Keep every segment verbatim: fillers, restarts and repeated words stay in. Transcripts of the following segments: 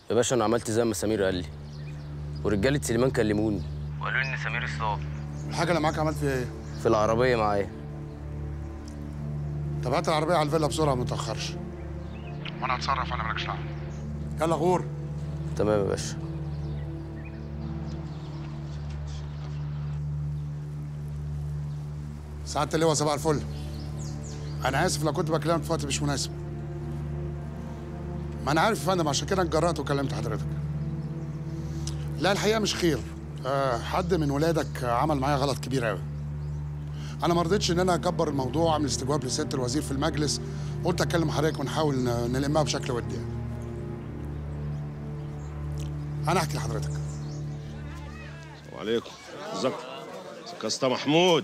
يا باشا انا عملت زي ما سمير قال لي، ورجاله سليمان كلموني وقالوا لي ان سمير اتصاب. الحاجه اللي معاك عملت فيها ايه؟ في العربيه معايا. طب هات العربيه على الفيلا بسرعه ما تاخرش، وانا هتصرف، انا مالكش دعوه. يلا غور. تمام يا باشا. سعاده اللواء صباح الفل. انا اسف لو كنت بكلمك في وقت مش مناسب. ما انا عارف يا فندم، عشان كده اتجرأت وكلمت حضرتك. لا الحقيقه مش خير. أه حد من ولادك عمل معايا غلط كبير قوي. انا ما رضيتش ان انا اكبر الموضوع واعمل استجواب لسياده الوزير في المجلس، قلت اكلم حضرتك ونحاول نلمها بشكل ودي. انا احكي لحضرتك. السلام عليكم. ازيك ازيك يا اسطى محمود؟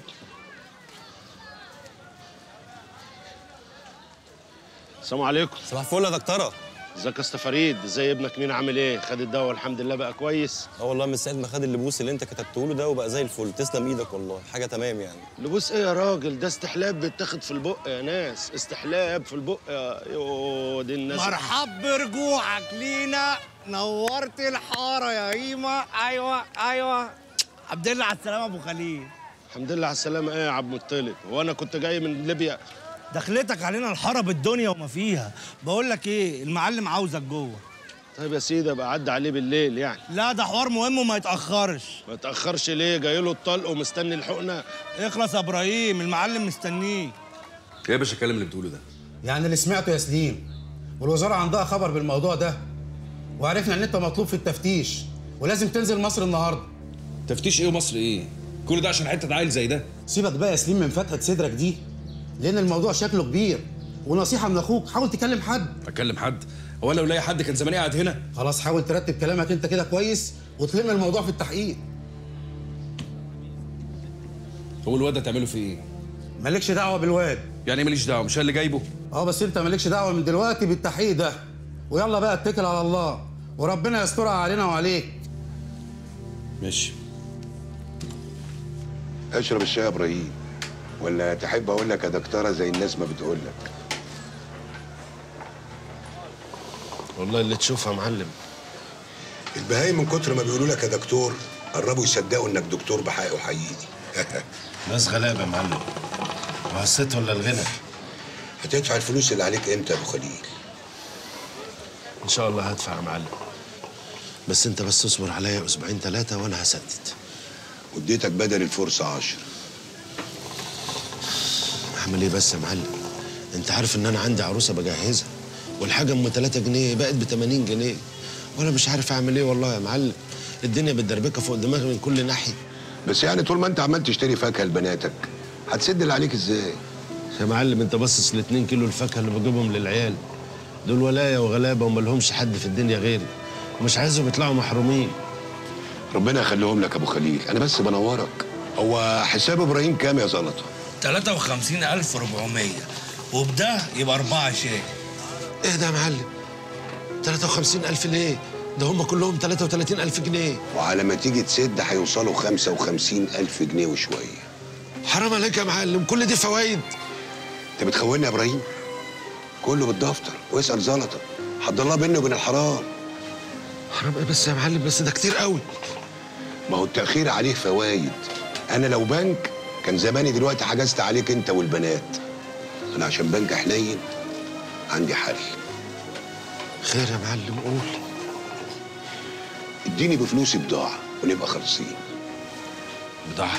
السلام عليكم. صباح الفل يا دكتوره. ازيك يا اسطى فريد؟ ازاي ابنك مين عامل ايه؟ خد الدواء الحمد لله بقى كويس؟ اه والله من ساعه ما خد اللبوس اللي انت كتبته له ده وبقى زي الفل، تسلم ايدك والله، حاجه تمام يعني. لبوس ايه يا راجل؟ ده استحلاب بيتاخد في البق يا ناس، استحلاب في البق يا يو دي الناس. مرحب برجوعك لينا، نورت الحاره يا هيما. ايوه ايوه الحمد لله على السلامه ابو خليل. الحمد لله على السلامه. ايه يا عبد المطلب؟ هو انا كنت جاي من ليبيا؟ دخلتك علينا الحاره بالدنيا وما فيها. بقول لك ايه، المعلم عاوزك جوه. طيب يا سيدي ابقى اعدي عليه بالليل يعني. لا ده حوار مهم وما يتاخرش. ما يتاخرش ليه؟ جاي له الطلق ومستني الحقنه. اخلص يا ابراهيم، المعلم مستنيك. ايه يا باشا الكلام اللي بتقوله ده؟ يعني اللي سمعته يا سليم، والوزاره عندها خبر بالموضوع ده، وعرفنا ان انت مطلوب في التفتيش ولازم تنزل مصر النهارده. تفتيش ايه ومصر ايه؟ كل ده عشان حته عيل زي ده؟ سيبك بقى يا سليم من فتحه صدرك دي، لان الموضوع شكله كبير، ونصيحه من اخوك حاول تكلم حد. اكلم حد؟ هو انا لو لاقي حد كان زماني قاعد هنا؟ خلاص حاول ترتب كلامك انت كده كويس وتلم الموضوع في التحقيق. هو الواد ده تعمله فيه ايه؟ مالكش دعوه بالواد. يعني ماليش دعوه؟ مش انا اللي جايبه؟ اه بس انت مالكش دعوه من دلوقتي بالتحقيق ده، ويلا بقى اتكل على الله وربنا يسترها علينا وعليك. ماشي. اشرب الشاي يا ابراهيم، ولا تحب اقول لك يا دكتوره زي الناس ما بتقول لك؟ والله اللي تشوفها يا معلم. البهايم من كتر ما بيقولوا لك يا دكتور قربوا يصدقوا انك دكتور بحق وحقيقي. ناس غلابه يا معلم، وهالست ولا الغنى. هتدفع الفلوس اللي عليك امتى يا ابو خليل؟ ان شاء الله هدفع يا معلم، بس انت بس اصبر عليا اسبوعين ثلاثه وانا هسدد. واديتك بدل الفرصه عشرة. اعمل ايه بس يا معلم؟ انت عارف ان انا عندي عروسه بجهزها، والحاجه ام ثلاثة جنيه بقت ب ثمانين جنيه، وانا مش عارف اعمل ايه والله يا معلم. الدنيا متدربكه فوق دماغي من كل ناحيه. بس يعني طول ما انت عمال تشتري فاكهه لبناتك هتسد اللي عليك ازاي؟ يا معلم انت باصص ل اتنين كيلو الفاكهه اللي بجيبهم للعيال دول، ولايه وغلابه وما لهمش حد في الدنيا غيري، ومش عايزهم يطلعوا محرومين. ربنا يخليهم لك يا ابو خليل، انا بس بنورك. هو حساب ابراهيم كام يا زلطه؟ ثلاثة وخمسين ألف وأربعمية، وبده يبقى أربعة شاي. ايه ده يا معلم؟ ثلاثة وخمسين ألف ليه؟ ده هم كلهم ثلاثة وثلاثين ألف جنيه. وعلى ما تيجي تسد هيوصلوا خمسة وخمسين ألف جنيه وشويه. حرام عليك يا معلم، كل دي فوايد. انت بتخوني يا ابراهيم؟ كله بالدفتر، واسال زلطه، حد الله بيني وبين الحرام. حرام ايه بس يا معلم؟ بس ده كتير قوي. ما هو التاخير عليه فوايد. انا لو بنك كان زماني دلوقتي حجزت عليك انت والبنات. انا عشان بنك حنين عندي حل. خير يا معلم قول. اديني بفلوسي بضاعه ونبقى خالصين. بضاعه؟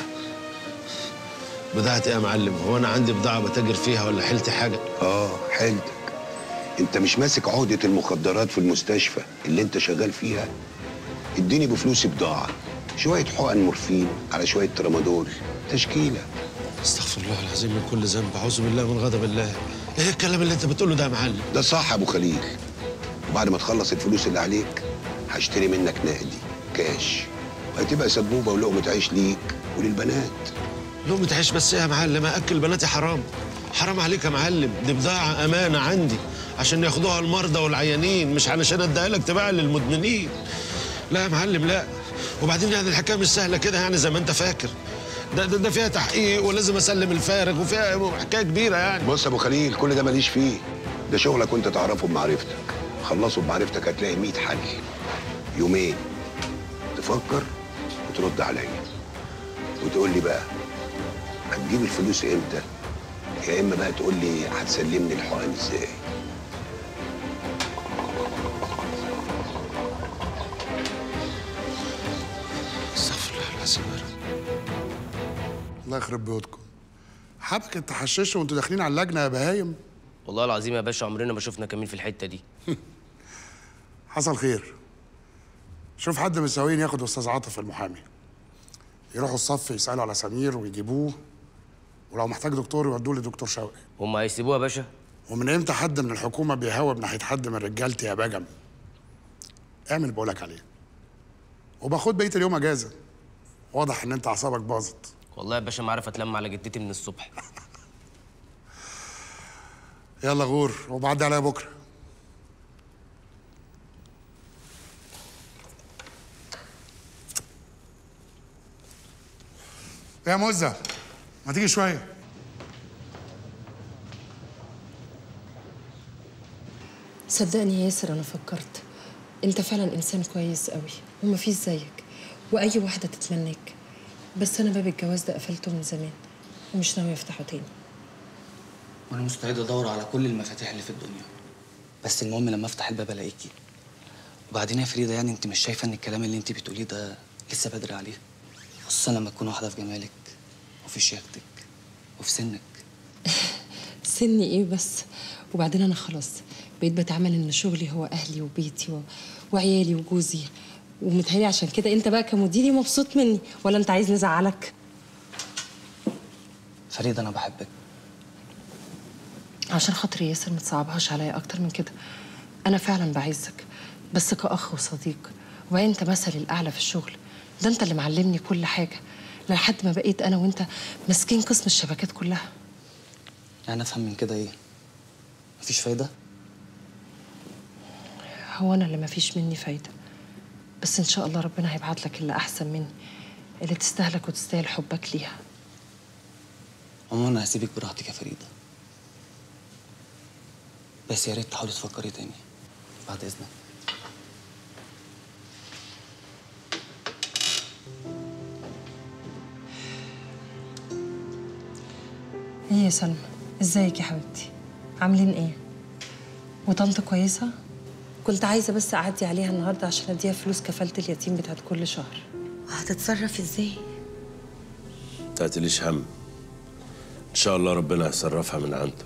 بضاعه ايه يا معلم؟ هو انا عندي بضاعه بتاجر فيها ولا حيلتي حاجه؟ اه حيلتك. انت مش ماسك عقده المخدرات في المستشفى اللي انت شغال فيها؟ اديني بفلوسي بضاعه، شويه حقن مورفين على شويه ترامادول، تشكيله. استغفر الله العظيم من كل ذنب، اعوذ بالله من غضب الله. ايه الكلام اللي انت بتقوله ده يا معلم؟ ده صح يا ابو خليل. وبعد ما تخلص الفلوس اللي عليك هشتري منك نقدي كاش، وهتبقى سبوبه ولقمه عيش ليك وللبنات. لقمه عيش بس ايه يا معلم؟ اكل بناتي حرام. حرام عليك يا معلم، دي بضاعه امانه عندي عشان ياخدوها المرضى والعيانين، مش علشان اديها لك تباع للمدمنين. لا يا معلم لا. وبعدين يعني الحكايه مش سهله كده يعني زي ما انت فاكر. ده ده, ده فيها تحقيق ولازم اسلم الفارغ وفيها حكايه كبيره يعني. بص يا ابو خليل، كل ده ماليش فيه، ده شغلك وانت تعرفه بمعرفتك. تخلصوا بمعرفتك هتلاقي مية حل. يومين تفكر وترد عليا وتقول لي بقى هتجيب الفلوس امتى، يا اما بقى تقول لي هتسلمني الحقن ازاي. استغفر الله العظيم يا رب. الله يخرب بيوتكم. حبكة تحششوا وانتوا داخلين على اللجنة يا بهايم. والله العظيم يا باشا عمرنا ما شفنا كمين في الحته دي. حصل خير. شوف حد من السواقين ياخد استاذ عاطف المحامي، يروحوا الصف يسالوا على سمير ويجيبوه، ولو محتاج دكتور يودوه لدكتور شوقي. هم هيسيبوها يا باشا؟ ومن امتى حد من الحكومه بيهوب ناحيه حد من رجالتي يا بجم؟ اعمل اللي بقولك عليه، وباخد بقيه اليوم اجازه. واضح ان انت اعصابك باظت. والله يا باشا ما عارف اتلم على جدتي من الصبح. يلا غور وبعدي عليا بكره. يا مزة ما تيجي شويه. صدقني يا ياسر، انا فكرت انت فعلا انسان كويس قوي ومفيش زيك واي واحده تتمناك، بس انا باب الجواز ده قفلته من زمان ومش ناوي افتحه تاني. وانا مستعد ادور على كل المفاتيح اللي في الدنيا، بس المهم لما افتح الباب الاقيكي. وبعدين يا فريده، يعني انت مش شايفه ان الكلام اللي انت بتقوليه ده لسه بدري عليه؟ خصوصا لما تكون واحده في جمالك وفي شياكتك وفي سنك. سني ايه بس؟ وبعدين انا خلاص بقيت بتعامل ان شغلي هو اهلي وبيتي و... وعيالي وجوزي، ومتهيألي عشان كده انت بقى كمديري مبسوط مني، ولا انت عايز نزعلك؟ فريده انا بحبك. عشان خاطري ياسر ما تصعبهاش عليا اكتر من كده. انا فعلا بعزك بس كأخ وصديق، وبعدين انت مثلي الاعلى في الشغل، ده انت اللي معلمني كل حاجه لحد ما بقيت انا وانت ماسكين قسم الشبكات كلها. يعني افهم من كده ايه؟ مفيش فايده؟ هو انا اللي مفيش مني فايده، بس ان شاء الله ربنا هيبعت لك اللي احسن مني، اللي تستاهلك وتستاهل حبك ليها. عموما انا هسيبك براحتك يا فريده، بس يا ريت تحاولي تفكري تاني بعد اذنك. ايه يا سلمى، ازيك يا حبيبتي؟ عاملين ايه؟ وطنط كويسه؟ كنت عايزه بس اعدي عليها النهارده عشان اديها فلوس كفاله اليتيم بتاعت كل شهر. وهتتصرف ازاي؟ تعتليش هم، ان شاء الله ربنا هيصرفها من عنده.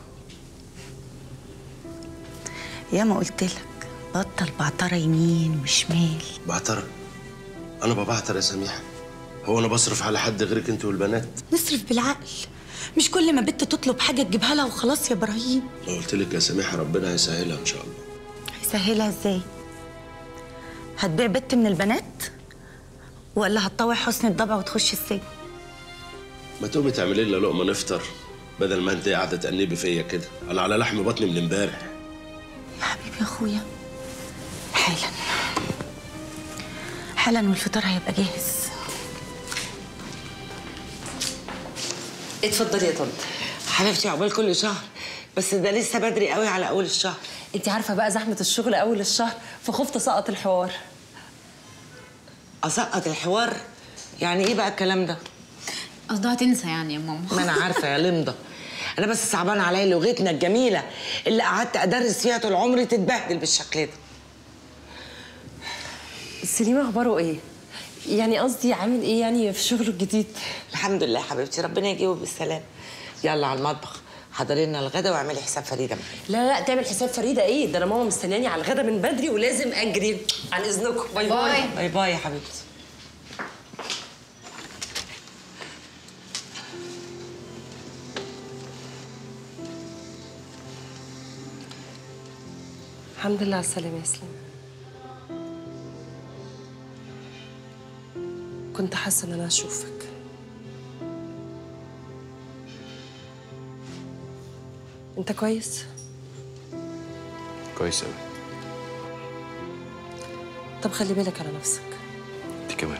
يا ما قلت لك بطل بعتره يمين وشمال. بعترة؟ انا ببعتر يا سميحه؟ هو انا بصرف على حد غيرك انت والبنات؟ نصرف بالعقل، مش كل ما بنت تطلب حاجه تجيبها لها وخلاص يا ابراهيم. لو قلت لك يا سميحه ربنا هيسهلها ان شاء الله. هيسهلها ازاي؟ هتبيع بنت من البنات ولا هتطوع حسن الضبع وتخش السجن؟ ما تقومي تعملي لنا لقمه نفطر بدل ما انت قاعده تأنبي فيا كده. انا على لحم بطني من امبارح. يا حبيبي يا اخويا، حالا حالا والفطار هيبقى جاهز. اتفضلي يا طنط. حبيبتي عقبال كل شهر، بس ده لسه بدري قوي على اول الشهر. انت عارفه بقى زحمه الشغل اول الشهر، فخفت اسقط الحوار. اسقط الحوار؟ يعني ايه بقى الكلام ده؟ قصدها تنسى يعني يا ماما. ما انا عارفه يا لمضه، انا بس صعبان عليا لغتنا الجميله اللي قعدت ادرس فيها طول عمري تتبهدل بالشكل ده. سليم اخباره ايه؟ يعني قصدي عامل ايه يعني في شغله الجديد؟ الحمد لله حبيبتي، ربنا يجيبه بالسلام. يلا على المطبخ، حضري لنا الغدا واعملي حساب فريده معايا. لا لا تعمل حساب فريده ايه؟ ده انا ماما مستنياني على الغدا من بدري ولازم اجري. عن اذنكم، باي باي. باي باي يا حبيبتي. الحمد لله على السلامه يا سليم. كنت حاسه ان انا هشوفك. انت كويس؟ كويس قوي. طب خلي بالك على نفسك. انت كمان.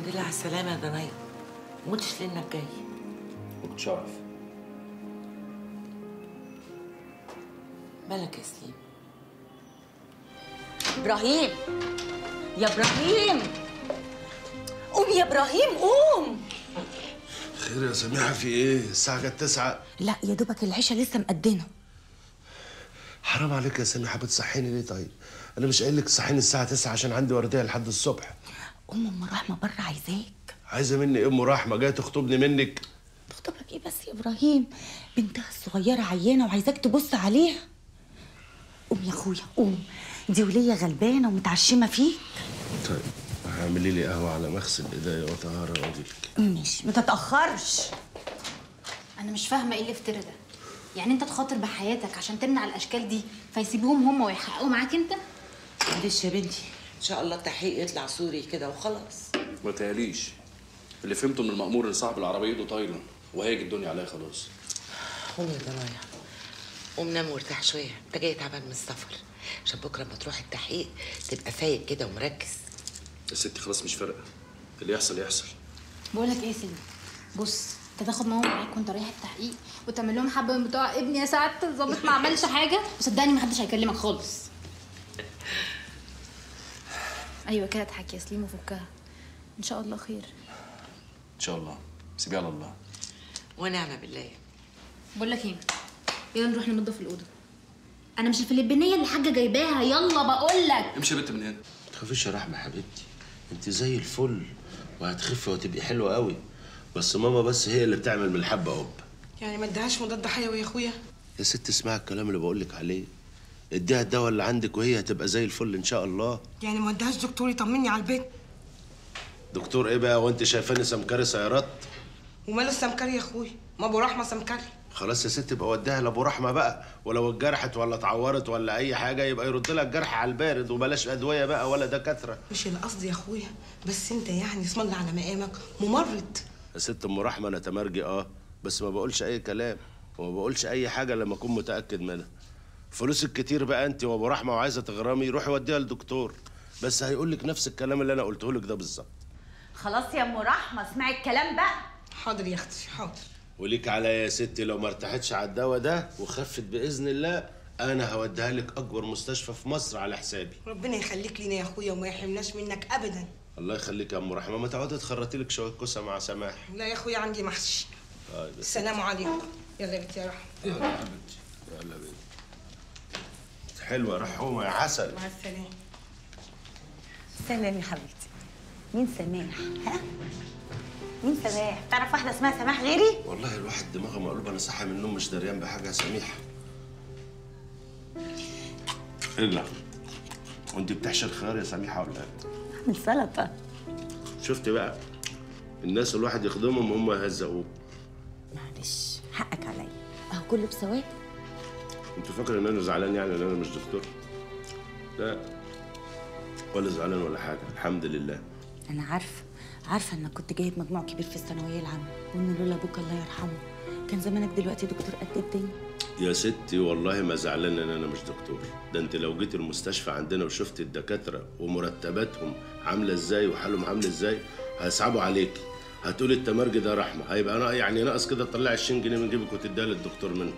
لله على السلامة يا دنيا. متش لانك جاي. ما كنتش اعرف. مالك يا سليم؟ ابراهيم يا ابراهيم، قوم يا ابراهيم قوم. خير يا سميحه، في ايه؟ الساعه كانت تسعة. لا يا دوبك العشاء لسه مقدنا. حرام عليك يا سميحه، بتصحيني ليه طيب؟ انا مش قايل لك تصحيني الساعه تسعة عشان عندي ورديه لحد الصبح. ام ام رحمه بره عايزاك. عايزه مني ايه ام رحمه؟ جايه تخطبني منك؟ تخطبك ايه بس يا ابراهيم؟ بنتها الصغيره عيانه وعايزاك تبص عليها. قوم يا اخويا قوم، دي وليه غلبانه ومتعشمه فيك. طيب اعملي لي قهوه على مغسل ايديا وطهاره واجيلك. ماشي ما تتاخرش. انا مش فاهمه ايه الافتراء ده. يعني انت تخاطر بحياتك عشان تمنع الاشكال دي فيسيبوهم هم ويحققوا معاك انت؟ معلش يا بنتي، ان شاء الله التحقيق يطلع سوري كده وخلاص. ما تهيأليش. اللي فهمته من المأمور ان صاحب العربيه ايده طايله وهيجي الدنيا عليها خلاص. قوم يا دنيا، قوم نام وارتاح شويه، انت جاي تعبان من السفر عشان بكره لما تروح التحقيق تبقى فايق كده ومركز. يا ستي خلاص مش فارقه، اللي يحصل يحصل. بقول لك ايه يا سيدي، بص انت تاخد ماما معاك وانت رايح التحقيق وتعمل لهم حبه من بتوع ابني يا سعاده الظابط ما عملش حاجه، وصدقني ما حدش هيكلمك خالص. ايوه كده اضحك يا سليم وفكها، ان شاء الله خير. ان شاء الله، سيبيها على الله. ونعم بالله. بقول لك ايه، يلا نروح ننضف الاوضه. انا مش الفلبينيه اللي الحاجه جايباها، يلا بقول لك. امشي يا بنت من هنا. ما تخافيش يا رحمه حبيبتي، انت زي الفل وهتخفي وتبقي حلوه قوي، بس ماما بس هي اللي بتعمل من الحبه قب. يعني ما اديهاش مضاد حيوي يا اخويا؟ يا ست اسمعي الكلام اللي بقول لك عليه، اديها الدواء اللي عندك وهي هتبقى زي الفل ان شاء الله. يعني ما اديهاش دكتور يطمني على البيت؟ دكتور ايه بقى وانت شايفاني سمكري سيارات؟ وماله السمكري يا اخويا؟ ما ابو رحمه سمكري. خلاص يا ست يبقى وديها لابو رحمه بقى، ولو اتجرحت ولا اتعورت ولا اي حاجه يبقى يرد لها الجرح على البارد، وبلاش ادويه بقى ولا دكاتره. مش القصد يا اخويا، بس انت يعني اسم الله على مقامك ممرض. يا ست ام رحمه انا تمرجي اه، بس ما بقولش اي كلام وما بقولش اي حاجه لما اكون متاكد منها. فلوسك كتير بقى انت وابو رحمه وعايزه تغرمي، روحي وديها للدكتور، بس هيقول لك نفس الكلام اللي انا قلته لك ده بالظبط. خلاص يا ام رحمه اسمعي الكلام بقى. حاضر يا اختي حاضر. وليك عليا يا ستي لو ما ارتحتش على الدواء ده وخفت باذن الله انا هوديها لك اكبر مستشفى في مصر على حسابي. ربنا يخليك لينا يا اخويا وما يحرمناش منك ابدا. الله يخليك يا ام رحمه، ما تقعدي تخرطي لك شويه كوسه مع سماح. لا يا اخويا عندي محشي. طيب السلام عليكم. يلا يا بنتي يا رحمه. يلا يا بنتي يلا بنتي. حلوه رحومه يا عسل. مع السلامه. سلام يا حبيبتي. مين سماح؟ ها؟ مين سماح؟ تعرف واحده اسمها سماح غيري؟ والله الواحد دماغه مقلوب، انا صاحي من النوم مش دريان بحاجه يا سميحه. ايه ده؟ وانت بتحشر خيار يا سميحه ولا ايه؟ من سلطه. شفتي بقى؟ الناس الواحد يخدمهم هم يهزقوه. معلش حقك عليا، اهو كله بسواد. انت فاكر ان انا زعلان يعني ان انا مش دكتور؟ لا ولا زعلان ولا حاجه، الحمد لله. انا عارفه عارفه انك كنت جايب مجموع كبير في الثانويه العامه، وان لولا ابوك الله يرحمه كان زمانك دلوقتي دكتور قد الدنيا. يا ستي والله ما زعلان ان انا مش دكتور، ده انت لو جيت المستشفى عندنا وشفت الدكاتره ومرتباتهم عامله ازاي وحالهم عامل ازاي هيصعبوا عليكي، هتقولي التمرجي ده رحمه، هيبقى انا يعني ناقص كده تطلعي عشرين جنيه من جيبك وتديها للدكتور منه.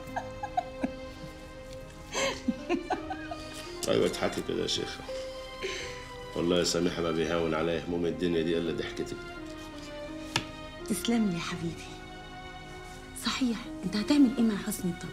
ايوه اضحكي كده يا شيخه. والله يا سميحه ما بيهون عليا هموم الدنيا دي الا ضحكتك. تسلم لي يا حبيبي. صحيح انت هتعمل ايه مع حسن الطبع؟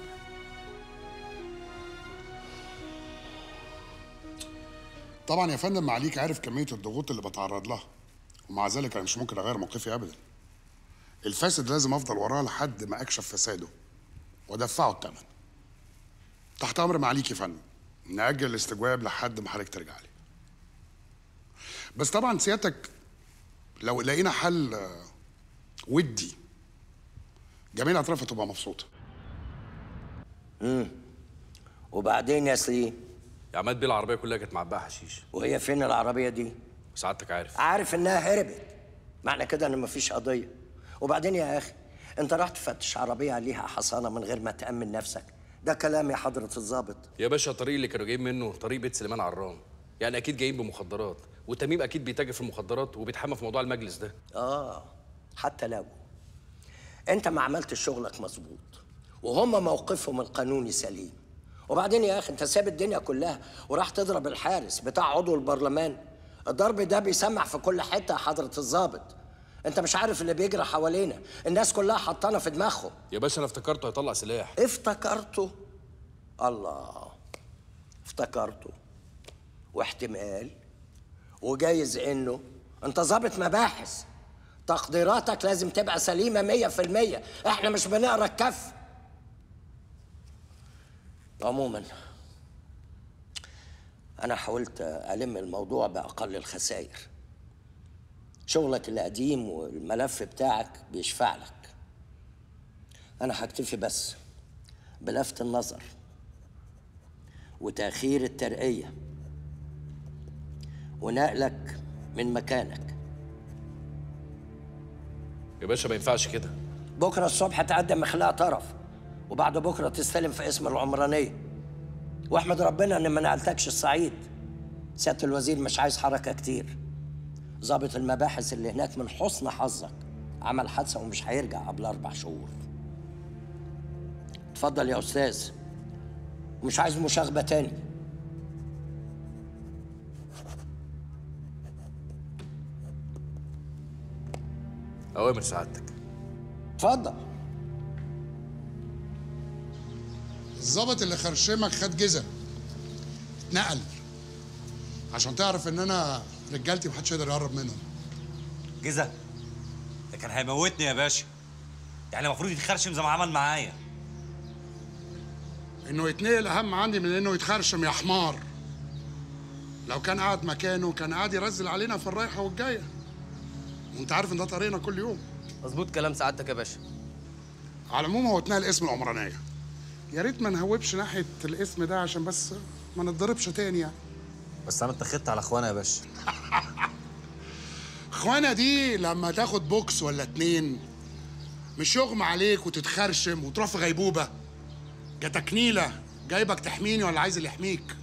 طبعا يا فندم معاليك عارف كميه الضغوط اللي بتعرض لها، ومع ذلك انا مش ممكن اغير موقفي ابدا. الفاسد لازم افضل وراه لحد ما اكشف فساده وادفعه الثمن. تحت امر معاليك يا فندم، نأجل الاستجواب لحد ما حضرتك ترجع لي. بس طبعا سيادتك لو لقينا حل ودي جميع الاطراف هتبقى مبسوطه. امم وبعدين يا سليم؟ يا عماد بيه العربيه كلها كانت معباها حشيش. وهي فين العربيه دي؟ سعادتك عارف. عارف انها هربت، معنى كده ان مفيش قضيه. وبعدين يا اخي انت راح تفتش عربيه عليها حصانه من غير ما تامن نفسك؟ ده كلام يا حضره الضابط. يا باشا الطريق اللي كانوا جايين منه طريق بيت سليمان عرام، يعني اكيد جايين بمخدرات، وتميم اكيد بيتاجر في المخدرات وبيتحمى في موضوع المجلس ده. اه حتى لو انت ما عملتش شغلك مظبوط وهم موقفهم القانوني سليم، وبعدين يا اخي انت ساب الدنيا كلها وراح تضرب الحارس بتاع عضو البرلمان. الضرب ده بيسمع في كل حته يا حضره الضابط. انت مش عارف اللي بيجري حوالينا، الناس كلها حطانا في دماغهم. يا باشا انا افتكرته هيطلع سلاح. افتكرته؟ الله، افتكرته واحتمال وجايز انه انت ضابط مباحث، تقديراتك لازم تبقى سليمه مية في المية. احنا مش بنقرا الكف. عموما انا حاولت الم الموضوع باقل الخسائر. شغلك القديم والملف بتاعك بيشفع لك. انا هكتفي بس بلفت النظر وتأخير الترقية ونقلك من مكانك. يا باشا ما ينفعش كده. بكرة الصبح تقدم إخلاء طرف، وبعد بكرة تستلم في اسم العمرانية. واحمد ربنا إن ما نقلتكش الصعيد. سيادة الوزير مش عايز حركة كتير. ضابط المباحث اللي هناك من حسن حظك عمل حادثة ومش هيرجع قبل أربع شهور. اتفضل يا أستاذ، ومش عايز مشاغبة تاني. أوامر سعادتك. اتفضل. الظابط اللي خرشمك خد جزم، اتنقل، عشان تعرف ان انا رجالتي محدش يقدر يقرب منهم. جزا ده كان هيموتني يا باشا. يعني المفروض يتخرشم زي ما عمل معايا. انه يتنقل اهم عندي من انه يتخرشم يا حمار. لو كان قاعد مكانه كان قاعد يرزل علينا في الرايحه والجايه، وانت عارف ان ده طريقنا كل يوم. مظبوط كلام سعادتك يا باشا. على العموم هو اتنقل اسم العمرانيه. يا ريت ما نهوبش ناحيه الاسم ده عشان بس ما نتضربش تاني يعني. بس انا اتخذت على اخوانا يا باشا. اخوانا دي لما تاخد بوكس ولا اتنين مش يغمى عليك وتتخرشم وتروح في غيبوبه. جاتك نيله جايبك تحميني ولا عايز اللي يحميك؟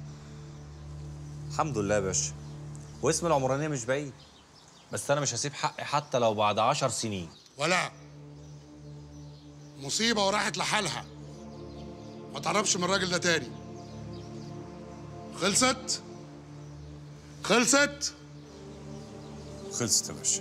الحمد لله يا باشا. واسم العمرانيه مش بعيد، بس انا مش هسيب حقي حتى لو بعد عشر سنين. ولا مصيبه وراحت لحالها. ما تقربش من الراجل ده تاني. خلصت؟ خلصت؟ خلصت يا باشا.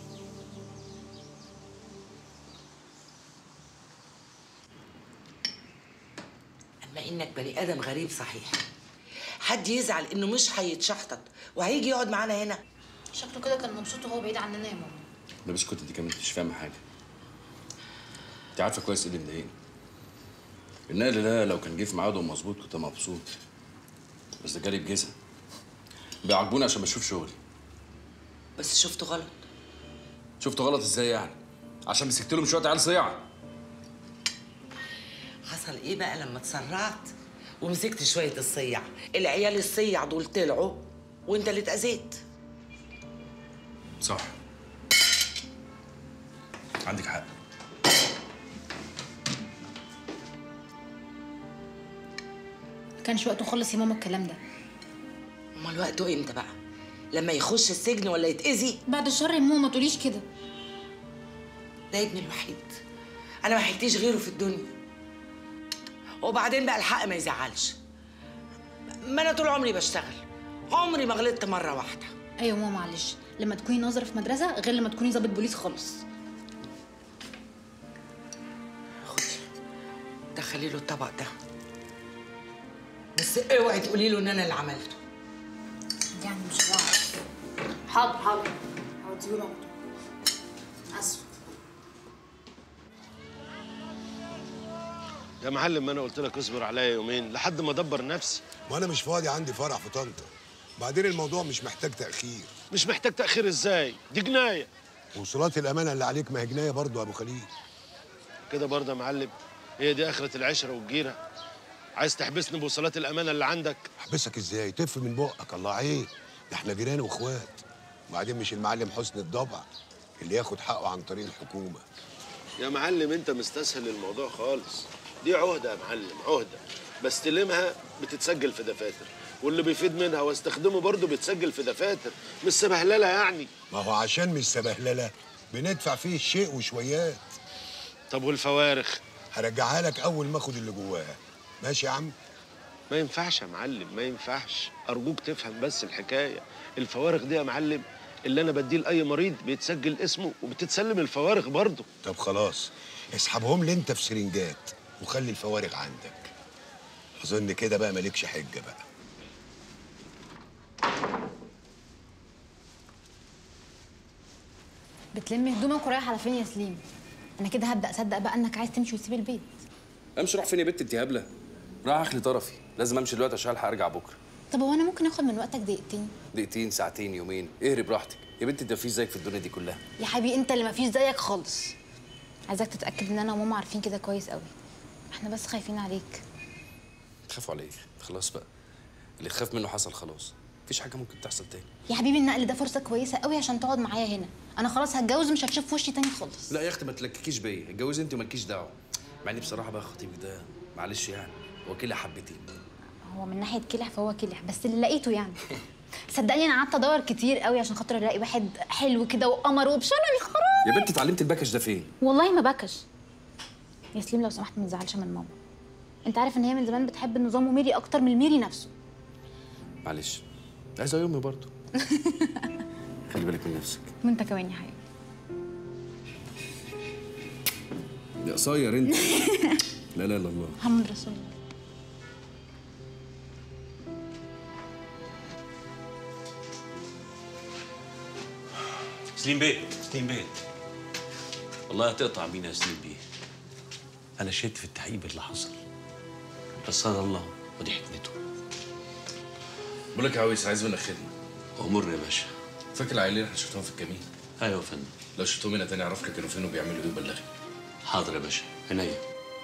اما انك بني ادم غريب صحيح. حد يزعل انه مش هيتشحطط وهيجي يقعد معانا هنا؟ شكله كده كان مبسوط وهو بعيد عننا يا ماما. لا بس كنت انت كمان مش فاهمه حاجه. انت عارفه كويس ايه اللي مضايقني. النقل ده لو كان جه في ميعاده مظبوط كنت مبسوط. بس ده جالي بجزم. بيعاقبوني عشان بشوف شغلي. بس شفته غلط. شفته غلط ازاي يعني؟ عشان مسكت لهم شويه عيال صياعه. حصل ايه بقى لما اتسرعت ومسكت شويه الصيع؟ العيال الصيع دول طلعوا وانت اللي اتاذيت. صح. عندك حق. ما كانش وقته خالص يا ماما الكلام ده. امال وقته امتى بقى؟ لما يخش السجن ولا يتاذي؟ بعد الشر يا ماما ما تقوليش كده. ده ابني الوحيد، انا ما حلتيش غيره في الدنيا. وبعدين بقى الحق ما يزعلش. ما انا طول عمري بشتغل، عمري ما غلطت مره واحده. ايوه ماما معلش، لما تكوني ناظره في مدرسه غير لما تكوني ضابط بوليس خالص. خدي دخلي له الطبق ده، بس اوعي تقولي له ان انا اللي عملته. يعني مش بعرف. حاضر حاضر هوديه له. اسف يا معلم، ما انا قلت لك اصبر عليا يومين لحد ما ادبر نفسي. وانا مش فاضي، عندي فرح في طنطا. بعدين الموضوع مش محتاج تاخير. مش محتاج تاخير ازاي؟ دي جنايه. وصولات الامانه اللي عليك ما هي جنايه برضه يا ابو خليل. كده برضه يا معلم؟ هي دي اخره العشره والجيره؟ عايز تحبسني بوصولات الامانه اللي عندك؟ احبسك ازاي؟ تف من بقك، الله عيب. ده احنا جيران واخوات. وبعدين مش المعلم حسن الضبع اللي ياخد حقه عن طريق الحكومه. يا معلم انت مستسهل الموضوع خالص. دي عهده يا معلم، عهده بستلمها بتتسجل في دفاتر، واللي بيفيد منها واستخدمه برضه بيتسجل في دفاتر، مش سبهلله يعني. ما هو عشان مش سبهلله بندفع فيه الشيء وشويات. طب والفوارخ؟ هرجعها لك اول ما اخد اللي جواها. ماشي يا عم؟ ما ينفعش يا معلم، ما ينفعش. ارجوك تفهم بس الحكايه. الفوارغ دي يا معلم اللي انا بديه لاي مريض بيتسجل اسمه وبتتسلم الفوارغ برضه. طب خلاص اسحبهم لي انت في سرنجات وخلي الفوارغ عندك. اظن كده بقى مالكش حجه بقى. بتلم هدومك ورايح على فين يا سليم؟ انا كده هبدا اصدق بقى انك عايز تمشي وتسيب البيت. امشي؟ روح فين يا بت انت هبله؟ رايح اخلي طرفي، لازم امشي دلوقتي عشان الحق ارجع بكره. طب هو انا ممكن اخد من وقتك دقيقتين؟ دقيقتين، ساعتين، يومين، اهري براحتك يا بنت. انت مفيش زيك في الدنيا دي كلها. يا حبيبي انت اللي مفيش زيك خالص. عايزاك تتاكد ان انا وماما عارفين كده كويس قوي. احنا بس خايفين عليك. تخافوا على ايه؟ خلاص بقى، اللي تخاف منه حصل خلاص، مفيش حاجه ممكن تحصل تاني. يا حبيبي النقل ده فرصه كويسه قوي عشان تقعد معايا هنا. انا خلاص هتجوز ومش هتشوف وشي تاني خالص. لا يا اختي ما تلككيش بيا، اتجوزي انت ومالكيش دعوه. مع اني بصراحه بقى خطيبك ده معلش يعني هو كلح حبتين. هو من ناحيه كلح فهو كلح، بس اللي لقيته يعني. صدقني انا قعدت ادور كتير قوي عشان خاطر الاقي واحد حلو كده وقمر وبشنبي خراب. يا بنت اتعلمت الباكج ده فين؟ والله ما بكش. يا سليم لو سمحت ما تزعلش من ماما. انت عارف ان هي من زمان بتحب النظام وميري اكتر من الميري نفسه. معلش عايزه يومي برضه. خلي بالك من نفسك. وانت كمان يا حبيبي. يا قصير انت. لا لا لا الله. محمد رسول الله. سليم بيه، سليم بيه، والله هتقطع بينا يا سليم بيه. أنا شهدت في التحقيق اللي حصل، بس هذا الله ودي حكمته. بقول لك يا عويس عايز منك خدمه. أمرني يا باشا. فاكر العيالين اللي احنا شفتهم في الكمين؟ أيوه يا فندم. لو شفتهم هنا تاني اعرف لك كانوا فين وبيعملوا ايه وبلغني. حاضر يا باشا، عينيا.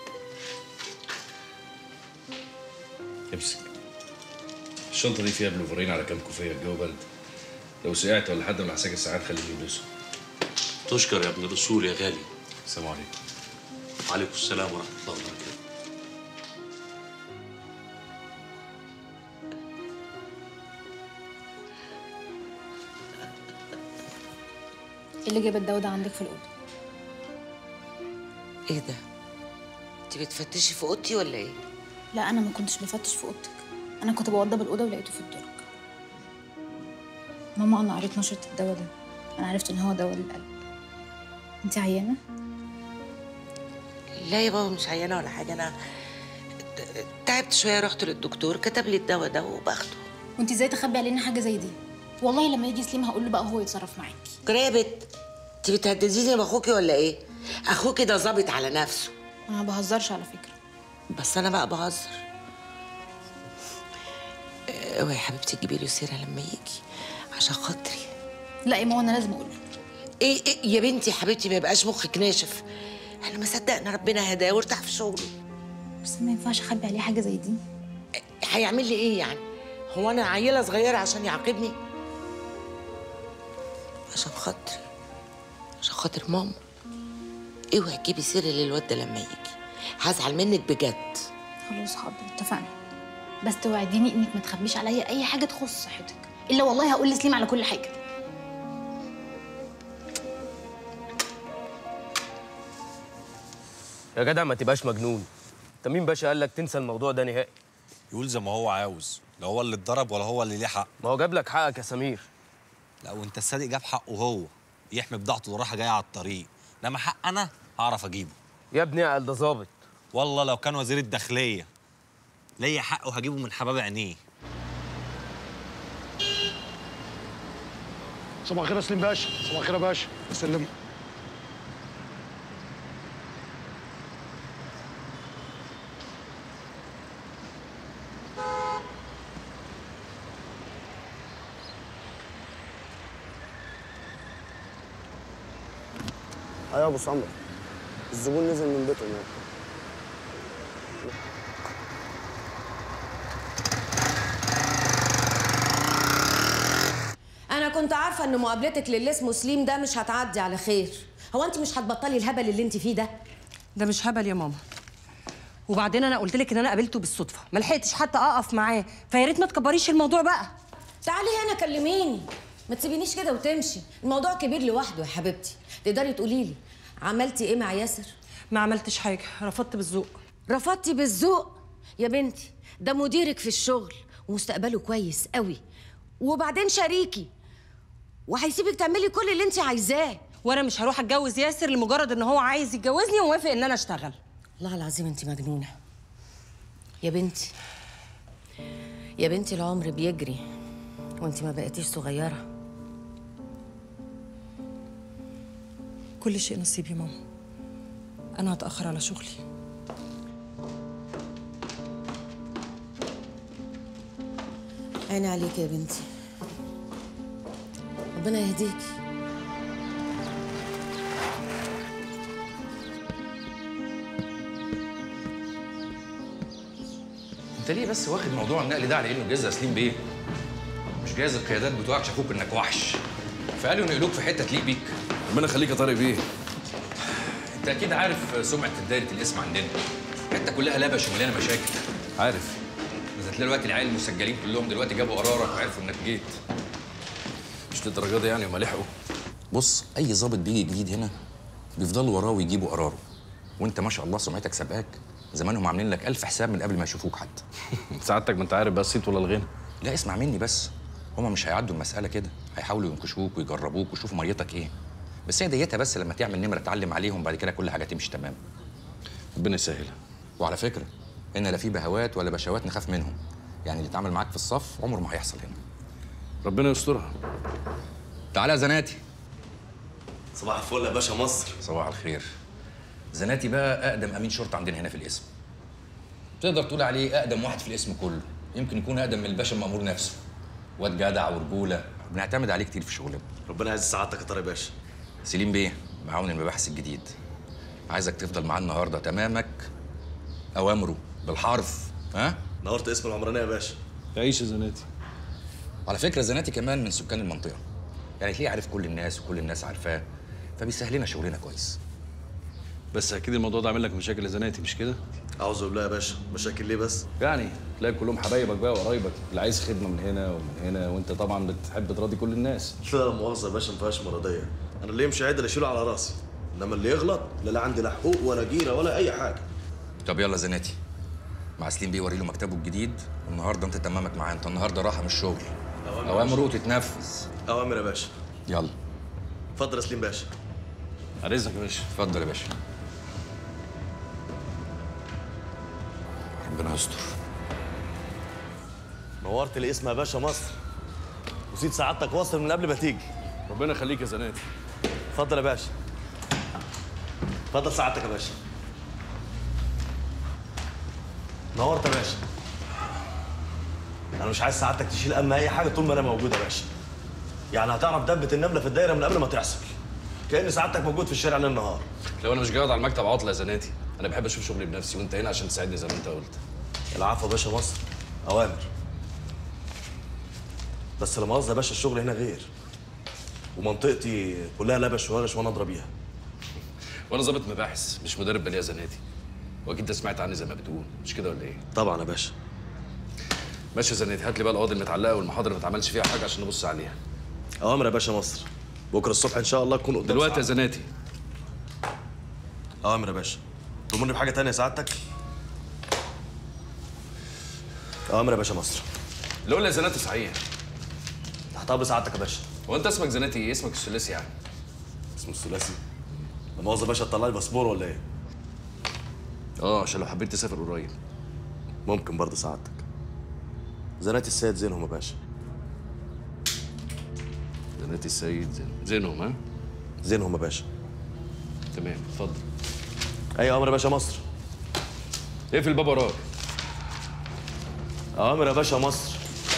امسك. الشنطه دي فيها بلوفرين على كام كوفيه، الجو برد. لو سقعت ولا حد من عساكر الساعات خليهم يلبسوا. تشكر يا ابن الرسول يا غالي. السلام عليكم. وعليكم السلام ورحمة الله وبركاته. ايه اللي جاب الدواء ده عندك في الأوضة؟ ايه ده؟ انت بتفتشي في اوضتي ولا ايه؟ لا أنا ما كنتش بفتش في أوضتك. أنا كنت بوضب الأوضة ولقيته في الدرج. ماما أنا قريت نشرة الدواء ده. أنا عرفت إن هو دواء للقلب. أنت عيانة؟ لا يا بابا مش عيانه ولا حاجه. انا تعبت شويه رحت للدكتور كتب لي الدواء ده وباخده. وأنت إزاي تخبي علينا حاجة زي دي؟ والله لما يجي سليم هقول له بقى هو يتصرف معاكي. قرابت انت بتهدديني باخوكي ولا ايه؟ اخوكي ده ظابط على نفسه. أنا ما بهزرش على فكرة. بس انا بقى بهزر. اوعي يا حبيبتي تجيبي له سيره لما يجي عشان خاطري. لا يا ماما أنا لازم أقول له. إيه, ايه يا بنتي يا حبيبتي ما يبقاش مخك ناشف. احنا ما صدقنا ربنا هداه وارتاح في شغله. بس ما ينفعش أخبي عليه حاجة زي دي. هيعمل لي ايه يعني؟ هو انا عيله صغيره عشان يعاقبني؟ عشان خاطري عشان خاطر ماما اوعي تجيبي سيره للواد ده لما يجي، هزعل منك بجد. خلاص حاضر اتفقنا، بس توعديني انك ما تخبيش عليا اي حاجه تخص صحتك، الا والله هقول لسليم على كل حاجه. يا جدع ما تبقاش مجنون. انت مين باشا قال لك تنسى الموضوع ده نهائي؟ يقول زي ما هو عاوز، لا هو اللي اتضرب ولا هو اللي ليه حق. ما هو جاب لك حقك يا سمير. لا وانت الصادق جاب حقه هو، يحمي بضاعته اللي رايحه جايه على الطريق، انما حق انا هعرف اجيبه. يا ابني اعقل ده ظابط. والله لو كان وزير الداخليه ليا حقه هجيبه من حباب عينيه. صباح الخير يا سليم باشا. صباح الخير يا باشا. سلم. ايوه يا ابو سمر، الزبون نزل من بيته هناك. انا كنت عارفه ان مقابلتك للي اسمه سليم ده مش هتعدي على خير. هو انت مش هتبطلي الهبل اللي انت فيه ده؟ ده مش هبل يا ماما، وبعدين انا قلت لك ان انا قابلته بالصدفه، ما لحقتش حتى اقف معاه، فيا ريت ما تكبريش الموضوع بقى. تعالي هنا كلميني، ما تسيبينيش كده وتمشي، الموضوع كبير لوحده يا حبيبتي. تقدري تقولي لي عملتي ايه مع ياسر؟ ما عملتش حاجه، رفضت بالذوق. رفضتي بالذوق؟ يا بنتي ده مديرك في الشغل ومستقبله كويس قوي، وبعدين شريكي وهيسيبك تعملي كل اللي انت عايزاه. وانا مش هروح اتجوز ياسر لمجرد ان هو عايز يتجوزني وموافق ان انا اشتغل. والله العظيم انت مجنونه يا بنتي. يا بنتي العمر بيجري وانت ما بقيتيش صغيره. كل شيء نصيب يا ماما، انا هتاخر على شغلي. عيني عليك يا بنتي، ربنا يهديكي. انت ليه بس واخد موضوع النقل ده على انه جاز يا سليم بيه؟ مش جاز القيادات بتوعك شافوك انك وحش، فقالوا ينقلوك في حته تليق بيك. ربنا يخليك يا طارق بيه. انت اكيد عارف سمعه دايره الاسم عندنا، الحته كلها لبش ومليانه مشاكل. عارف، بس هتلاقي دلوقتي العيال المسجلين كلهم دلوقتي جابوا قرارك وعرفوا انك جيت. مش للدرجه دي يعني، وما لحقوا. بص، اي ظابط بيجي جديد هنا بيفضلوا وراه ويجيبوا قراره، وانت ما شاء الله سمعتك سابقاك، زمانهم عاملين لك ألف حساب من قبل ما يشوفوك حتى. سعادتك ما انت عارف بقى الصيت ولا الغنى. لا اسمع مني بس، هما مش هيعدوا المساله كده، هيحاولوا ينكشوك ويجربوك ويشوفوا مريتك ايه. بس هي ديتها بس، لما تعمل نمره تعلم عليهم، بعد كده كل حاجه تمشي تمام. ربنا يسهلها. وعلى فكره، هنا لا في بهوات ولا بشوات نخاف منهم، يعني اللي اتعامل معاك في الصف عمره ما هيحصل هنا. ربنا يسترها. تعالى يا زناتي. صباح الفل يا باشا مصر. صباح الخير. زناتي بقى اقدم امين شرطه عندنا هنا في القسم. تقدر تقول عليه اقدم واحد في القسم كله، يمكن يكون اقدم من الباشا المأمور نفسه. واد جدع ورجوله، بنعتمد عليه كتير في شغلنا. ربنا يعز سعادتك يا طارق باشا. سليم بيه، معاون المباحث الجديد، عايزك تفضل معاه النهارده تمامك اوامره بالحرف. ها؟ نورت اسم العمرانيه يا باشا. تعيش يا زناتي. على فكره زناتي كمان من سكان المنطقه، يعني تلاقيه عارف كل الناس وكل الناس عارفاه، فبيسهل لنا شغلنا كويس. بس اكيد الموضوع ده عامل لك مشاكل يا زناتي، مش كده؟ اعوذ بالله يا باشا، مشاكل ليه بس؟ يعني تلاقي كلهم حبايبك بقى وقرايبك، اللي عايز خدمه من هنا ومن هنا، وانت طبعا بتحب تراضي كل الناس. لا لا مؤاخذه يا باشا، ما فيهاش مرضيه، انا اللي يمشي عدل اشيله على راسي، انما اللي يغلط لا لا عندي لا حقوق ولا جيره ولا اي حاجه. طب يلا زناتي، مع سليم بيه وري له مكتبه الجديد، والنهارده انت تمامك معاه، انت النهارده راحه من الشغل. اوامره تتنفذ. اوامر يا باشا. يلا. اتفضل يا سليم باشا. على اذنك يا باشا. اتفضل يا باشا. ربنا يستر. نورت الاسم يا باشا مصر، وسيد سعادتك واصل من قبل ما تيجي. ربنا يخليك يا زناتي. اتفضل يا باشا. اتفضل سعادتك يا باشا. نورت يا باشا. انا مش عايز سعادتك تشيل هم اي حاجه طول ما انا موجود يا باشا. يعني هتعرف دبه النمله في الدايره من قبل ما تحصل، كأن سعادتك موجود في الشارع ليل نهار. لو انا مش جاي على المكتب عطله يا زناتي، انا بحب اشوف شغلي بنفسي، وانت هنا عشان تساعدني زي ما انت قلت. العفو يا باشا مصر، اوامر. بس لا مؤاخذه يا باشا، الشغل هنا غير، ومنطقتي كلها لبش وهرش وانا اضرب بيها. وانا ظابط مباحث مش مدرب باليه زناتي، واكيد انت سمعت عني زي ما بتقول، مش كده ولا ايه؟ طبعا يا باشا. ماشي يا زناتي، هات لي بقى القواضي المتعلقه والمحاضر اللي ما اتعملش فيها حاجه عشان نبص عليها. اوامر يا باشا مصر، بكره الصبح ان شاء الله تكون قدام دلوقتي يا زناتي. اوامر يا باشا. تؤمرني بحاجه تانية يا سعادتك؟ اوامر يا باشا مصر. لولا يا زناتي صحيح. تحت امر سعادتك يا باشا. هو انت اسمك زناتي ايه؟ اسمك الثلاثي يعني؟ اسمه الثلاثي؟ لا مؤاخذه يا باشا، تطلع لي باسبور ولا ايه؟ اه، عشان لو حبيت تسافر قريب. ممكن برضه سعادتك. زناتي السيد زينهم يا باشا. زناتي السيد زين زينهم ها؟ زينهم يا باشا. تمام، اتفضل. اي امر يا باشا مصر. اقفل الباب وراك. اوامر يا باشا مصر.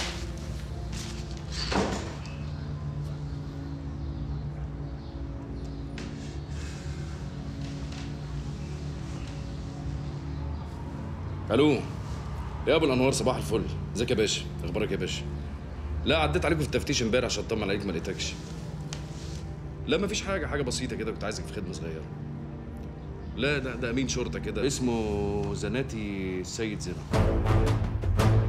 الو يا ابو الانوار، صباح الفل. ازيك يا باشا؟ اخبارك يا باشا؟ لا عديت عليكم في التفتيش امبارح عشان اطمن عليك، ما لقيتكش. لا مفيش حاجه، حاجه بسيطه كده، كنت عايزك في خدمه صغيره. لا ده ده امين شرطه كده اسمه زناتي السيد زينب.